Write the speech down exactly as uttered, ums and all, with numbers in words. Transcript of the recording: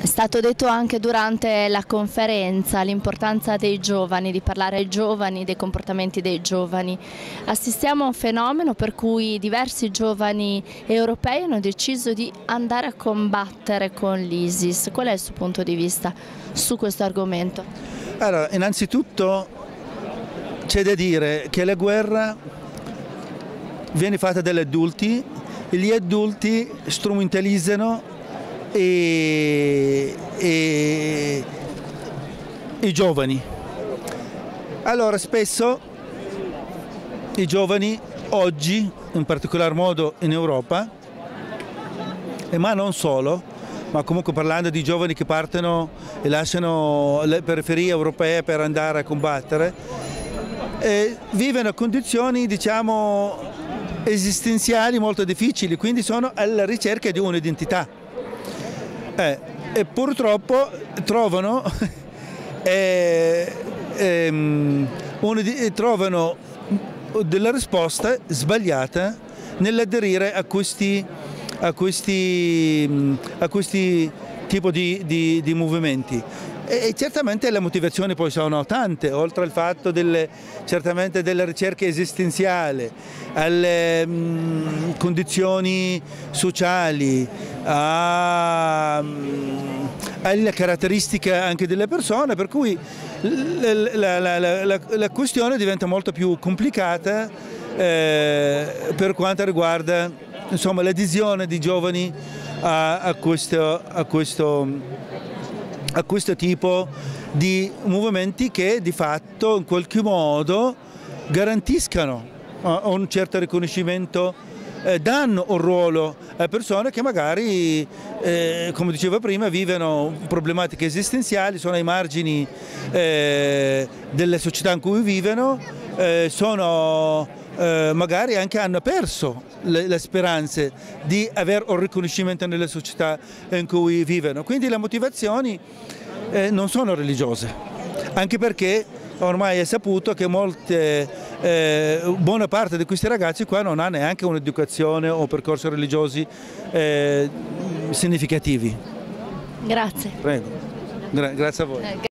stato detto anche durante la conferenza l'importanza dei giovani, di parlare ai giovani, dei comportamenti dei giovani. Assistiamo a un fenomeno per cui diversi giovani europei hanno deciso di andare a combattere con l'ISIS. Qual è il suo punto di vista su questo argomento? Allora, innanzitutto c'è da dire che la guerra viene fatta dagli adulti e gli adulti strumentalizzano e, e, i giovani. Allora spesso i giovani oggi, in particolar modo in Europa, e ma non solo, ma comunque parlando di giovani che partono e lasciano le periferie europee per andare a combattere, eh, vivono condizioni, diciamo, esistenziali molto difficili, quindi sono alla ricerca di un'identità. Eh, e purtroppo trovano, eh, ehm, trovano delle risposte sbagliate nell'aderire a questi, a questi, a questi tipi di, di, di movimenti. E certamente le motivazioni poi sono tante, oltre al fatto delle, certamente delle ricerche esistenziali, alle mh, condizioni sociali, a, mh, alle caratteristiche anche delle persone, per cui la, la, la, la, la questione diventa molto più complicata eh, per quanto riguarda, insomma, l'adesione di giovani a, a questo, a questo a questo tipo di movimenti che di fatto in qualche modo garantiscano un certo riconoscimento, eh, danno un ruolo a persone che magari, eh, come dicevo prima, vivono problematiche esistenziali, sono ai margini eh, delle società in cui vivono, eh, sono, eh, magari anche hanno perso le, le speranze di avere un riconoscimento nelle società in cui vivono. Quindi le motivazioni eh, non sono religiose, anche perché ormai è saputo che molte, eh, buona parte di questi ragazzi qua non ha neanche un'educazione o percorsi religiosi eh, significativi. Grazie. Prego. Gra- grazie a voi.